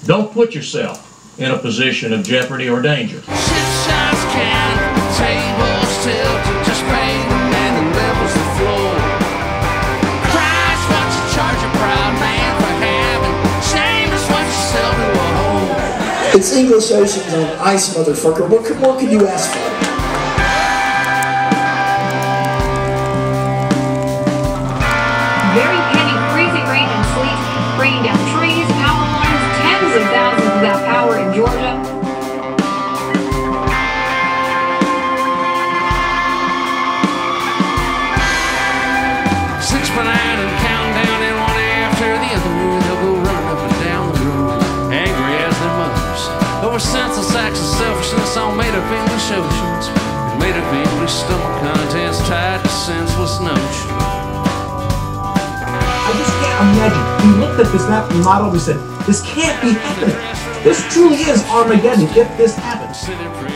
Don't put yourself in a position of jeopardy or danger. Shots can, tables tilted, just pain and the levels the floor. Christ, what you charge a proud man for having? Shame is what you sell to a hole. It's English Oceans on ice, motherfucker. What more can you ask for? Very heavy freezing rain and sleet bringing down trees, power lines, tens of thousands without power in Georgia. Six by nine and counting down in one after the other. They'll go running up and down the road, angry as their mothers, over senseless acts of selfishness on made-up English oceans, made-up English stomach contents tied to senseless notions. I just can't imagine. We looked at this model, we said, this can't be happening. This truly is Armageddon if this happens.